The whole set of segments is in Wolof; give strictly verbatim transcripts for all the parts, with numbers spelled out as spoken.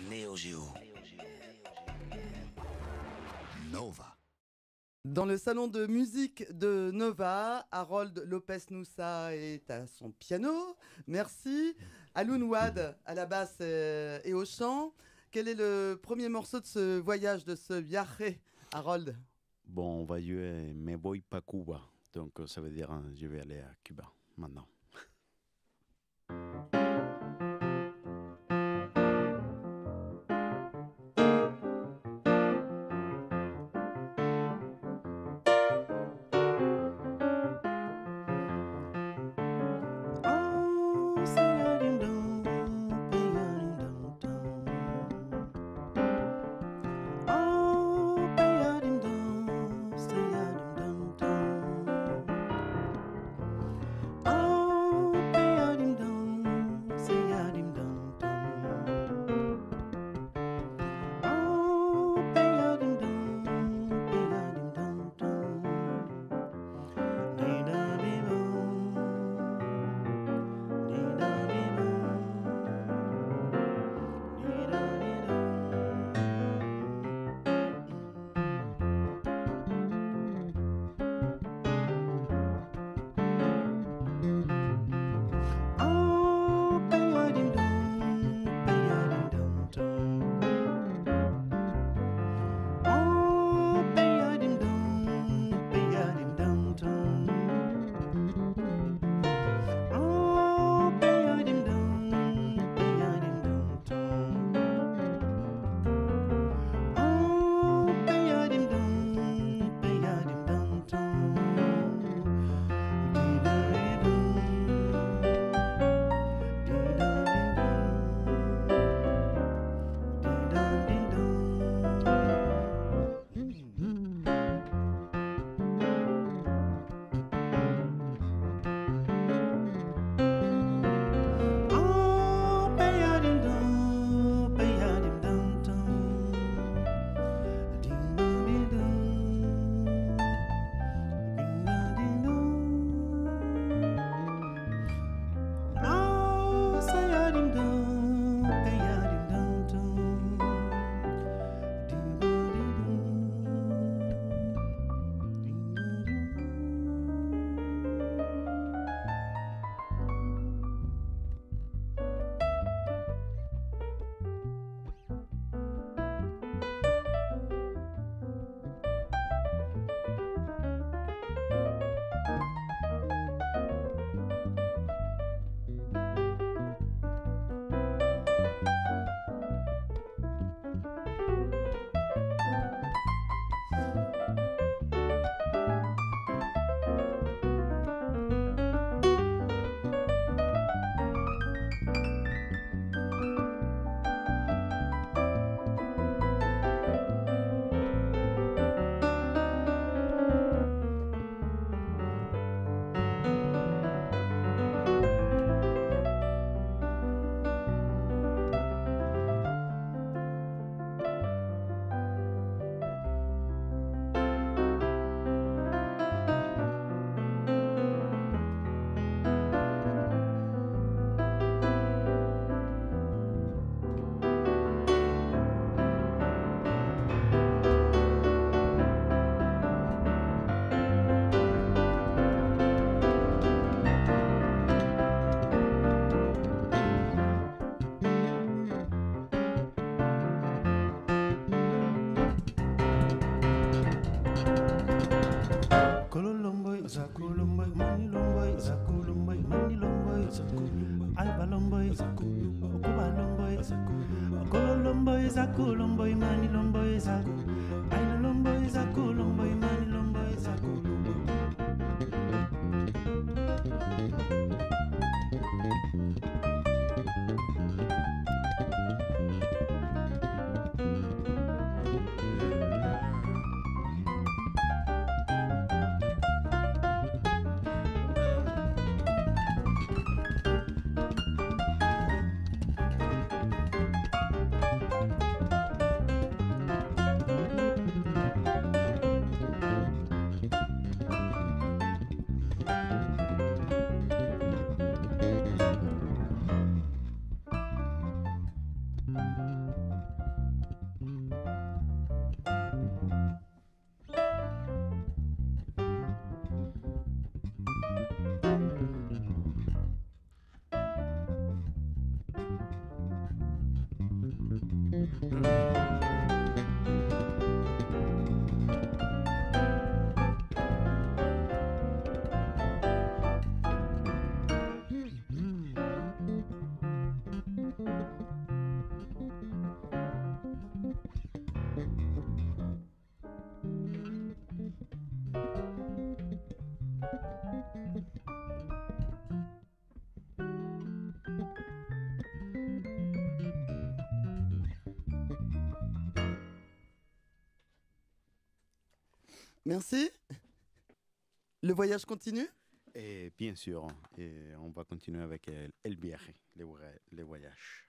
Neo Geo. Nova. Dans le salon de musique de Nova, Harold Lopez-Noussa est à son piano. Merci. Alun Wad à la basse euh, et au chant. Quel est le premier morceau de ce voyage, de ce viaje, Harold? Bon, on va jouer Me voy pa Cuba. Donc ça veut dire hein, je vais aller à Cuba maintenant. Merci. Le voyage continue? Et bien sûr, et on va continuer avec el, el viaje, le, voy- le voyage.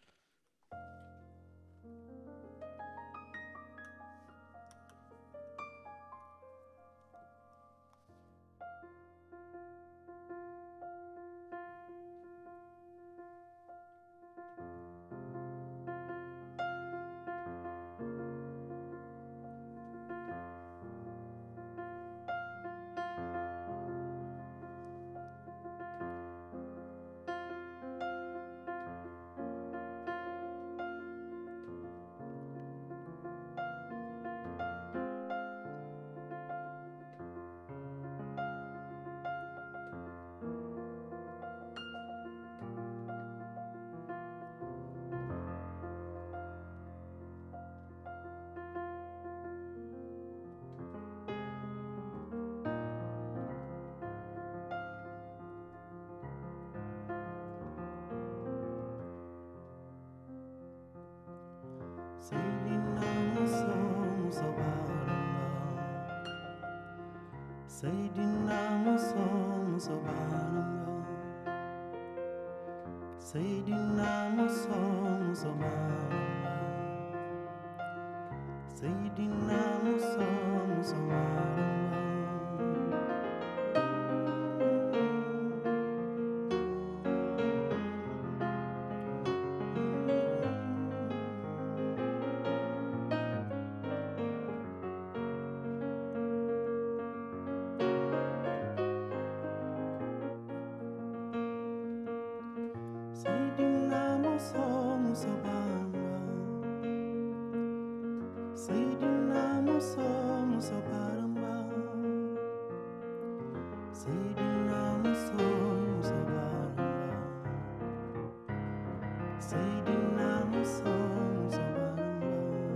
Seydina Muso Muso Baramba Seydina Muso Muso Baramba Seydina Muso Muso Baramba Seydina Muso Muso Baramba Seydina Muso Muso Baramba Seydina Muso Muso Baramba Seydina Muso Muso Baramba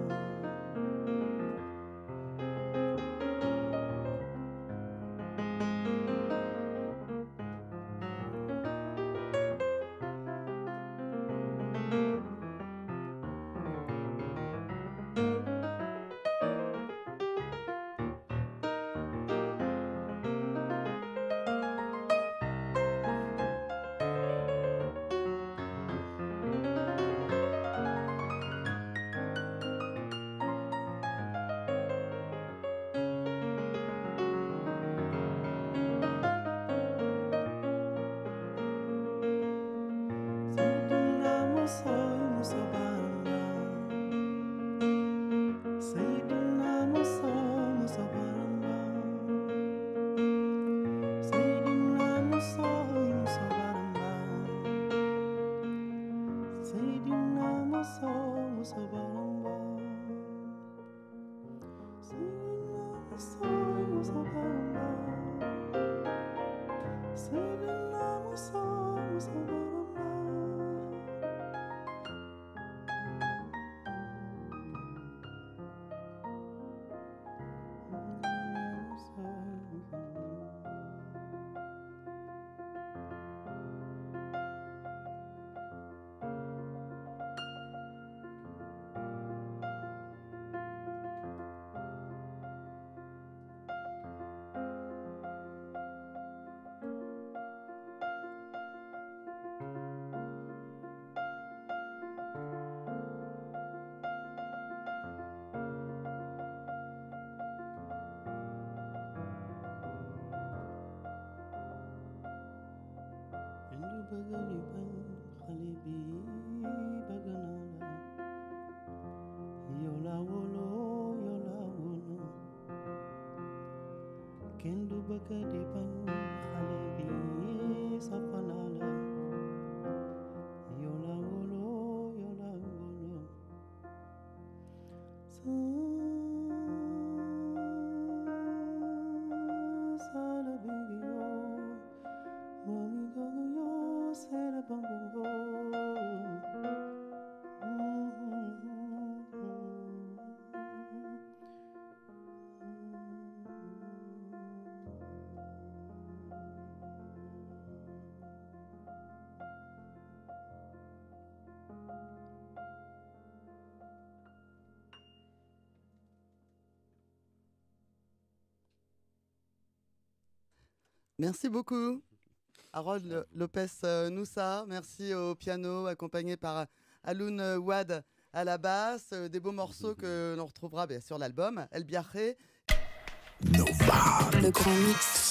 Seydina Muso Muso Baramba Seydina Muso Muso Baramba Seydina Muso Muso Baramba Seydina Muso Muso Baramba Seydina Muso Muso Baramba Seydina Muso Muso Baramba Kenn du bëgg di bañ xale bi bëgg naa la yow laa wóolu yow laa wóolu kenn du bëgg di bañ xale bi sopp naa la yow laa wóolu yow laa wóolu Merci beaucoup. Harold Lopez-Noussa, merci au piano, accompagné par Alun Wade à la basse. Des beaux morceaux que l'on retrouvera bien sur l'album El Viaje. Nova. Le grand mix.